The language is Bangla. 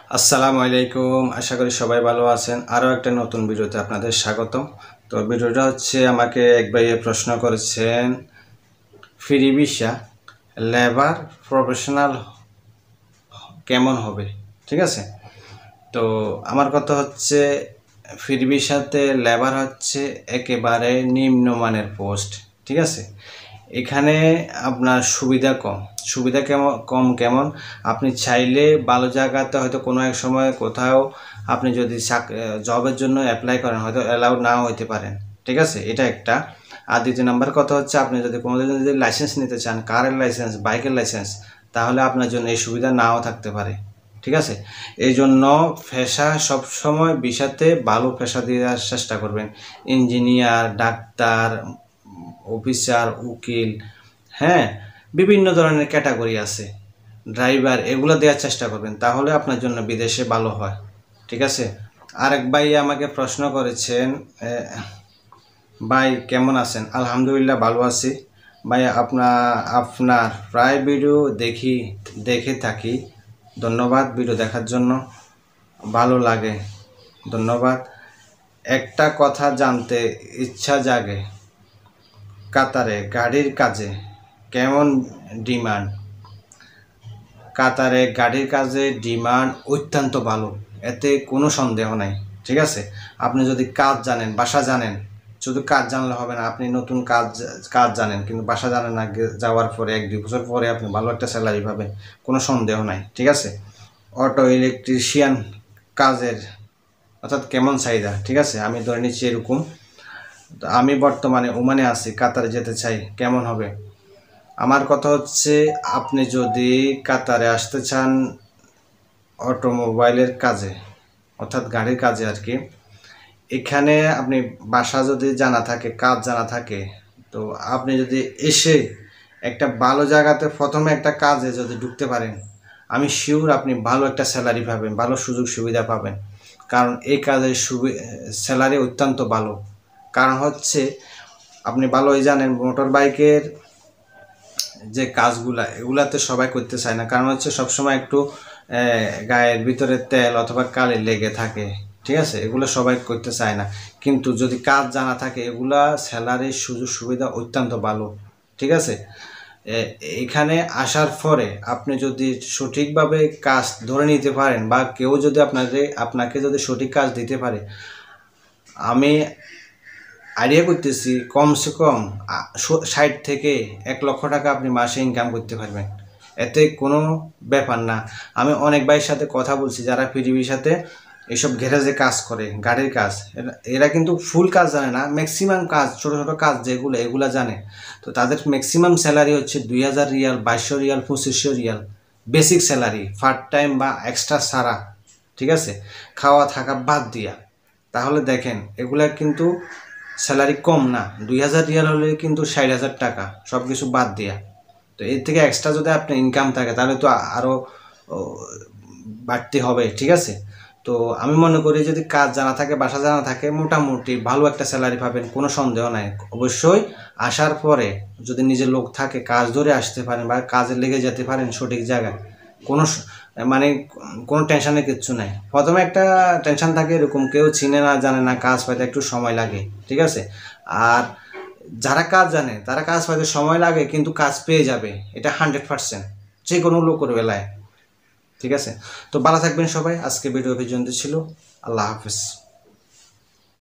আসসালামু আলাইকুম, আশা করি সবাই ভালো আছেন। আরও একটা নতুন ভিডিওতে আপনাদের স্বাগতম। তো ভিডিওটা হচ্ছে আমাকে এক ভাইয়ে প্রশ্ন করেছেন, ফ্রি ভিসা লেবার প্রফেশনাল কেমন হবে। ঠিক আছে, তো আমার কথা হচ্ছে ফ্রি ভিসাতে লেবার হচ্ছে একেবারে নিম্নমানের পোস্ট। ঠিক আছে, এখানে আপনার সুবিধা কেমন আপনি চাইলে ভালো জায়গাতে হয়তো কোনো এক সময় কোথাও আপনি যদি জবের জন্য অ্যাপ্লাই করেন হয়তো অ্যালাউড নাও হইতে পারেন। ঠিক আছে, এটা একটা। আর দ্বিতীয় নাম্বার কথা হচ্ছে আপনি যদি কোনোদিন যদি লাইসেন্স নিতে চান, কারের লাইসেন্স, বাইকের লাইসেন্স, তাহলে আপনার জন্য এই সুবিধা নাও থাকতে পারে। ঠিক আছে, এই জন্য পেশা সবসময় ভিসাতে ভালো পেশা দেওয়ার চেষ্টা করবেন। ইঞ্জিনিয়ার, ডাক্তার, অফিসার, উকিল, হ্যাঁ, বিভিন্ন ধরনের ক্যাটাগরি আছে, ড্রাইভার, এগুলো দেওয়ার চেষ্টা করবেন, তাহলে আপনার জন্য বিদেশে ভালো হয়। ঠিক আছে, আরেক ভাই আমাকে প্রশ্ন করেছেন, ভাই কেমন আছেন? আলহামদুলিল্লাহ ভালো আছি ভাই। আপনার প্রায় ভিডিও দেখে থাকি, ধন্যবাদ ভিডিও দেখার জন্য, ভালো লাগে, ধন্যবাদ। একটা কথা জানতে ইচ্ছা জাগে, কাতারে গাড়ির কাজে কেমন ডিমান্ড? কাতারে গাড়ির কাজে ডিমান্ড অত্যন্ত ভালো, এতে কোনো সন্দেহ নাই। ঠিক আছে, আপনি যদি কাজ জানেন, বাসা জানেন, শুধু কাজ জানলে হবে না, আপনি নতুন কাজ জানেন কিন্তু বাসা জানেন না, যাওয়ার পরে 1-2 বছর পরে আপনি ভালো একটা স্যালারি পাবেন, কোনো সন্দেহ নাই। ঠিক আছে, অটো ইলেকট্রিশিয়ান কাজের অর্থাৎ কেমন চাহিদা? ঠিক আছে, আমি ধরে নিচ্ছি এরকম, আমি বর্তমানে ওমানে আছি, কাতারে যেতে চাই, কেমন হবে? আমার কথা হচ্ছে আপনি যদি কাতারে আসতে চান অটোমোবাইলের কাজে অর্থাৎ গাড়ির কাজে আর কি, এখানে আপনি বাসা যদি জানা থাকে, কাজ জানা থাকে, তো আপনি যদি এসে একটা ভালো জায়গাতে প্রথমে একটা কাজে যদি ঢুকতে পারেন, আমি শিওর আপনি ভালো একটা স্যালারি পাবেন, ভালো সুযোগ সুবিধা পাবেন। কারণ এই কাজের স্যালারি অত্যন্ত ভালো। কারণ হচ্ছে আপনি ভালোই জানেন মোটর বাইকের যে কাজগুলা, এগুলাতে সবাই করতে চায় না, কারণ হচ্ছে সবসময় একটু গায়ের ভিতরে তেল অথবা কালি লেগে থাকে। ঠিক আছে, এগুলো সবাই করতে চায় না, কিন্তু যদি কাজ জানা থাকে এগুলা স্যালারির সুযোগ সুবিধা অত্যন্ত ভালো। ঠিক আছে, এখানে আসার পরে আপনি যদি সঠিকভাবে কাজ ধরে নিতে পারেন বা কেউ যদি আপনাকে যদি সঠিক কাজ দিতে পারে, আমি আইডিয়া করতেছি কমসে কম 60 থেকে 1 লক্ষ টাকা আপনি মাসে ইনকাম করতে পারবেন, এতে কোনো ব্যাপার না। আমি অনেক ভাইয়ের সাথে কথা বলছি যারা পৃথিবীর সাথে এইসব গ্যারেজে কাজ করে, গাড়ির কাজ, এরা কিন্তু ফুল কাজ জানে না, ম্যাক্সিমাম কাজ, ছোটো ছোটো কাজ এগুলা জানে। তো তাদের ম্যাক্সিমাম স্যালারি হচ্ছে 2000 riyal, 2200 riyal, 2500 riyal basic salary, part time বা এক্সট্রা ছাড়া। ঠিক আছে, খাওয়া থাকা বাদ দিয়া। তাহলে দেখেন এগুলা কিন্তু স্যালারি কম না, 2000 রিয়াল হলে কিন্তু 60,000 টাকা, সব কিছু বাদ দিয়া। তো এর থেকে এক্সট্রা যদি আপনার ইনকাম থাকে তাহলে তো আরও বাড়তে হবে। ঠিক আছে, তো আমি মনে করি যদি কাজ জানা থাকে, বাসা জানা থাকে, মোটামুটি ভালো একটা স্যালারি পাবেন, কোনো সন্দেহ নাই। অবশ্যই আসার পরে যদি নিজের লোক থাকে, কাজ ধরে আসতে পারেন বা কাজে লেগে যেতে পারেন সঠিক জায়গায়, কোনো কোনো টেনশনের কিচ্ছু নাই। প্রথমে একটা টেনশন থাকে এরকম, কেউ চিনে না জানে না, কাজ পাইতে একটু সময় লাগে। ঠিক আছে, আর যারা কাজ জানে তারা কাজ পাইতে সময় লাগে কিন্তু কাজ পেয়ে যাবে, এটা 100% যে কোনো লোকের বেলায়। ঠিক আছে, তো ভালো থাকবেন সবাই। আজকে ভিডিও পর্যন্ত ছিল, আল্লাহ হাফেজ।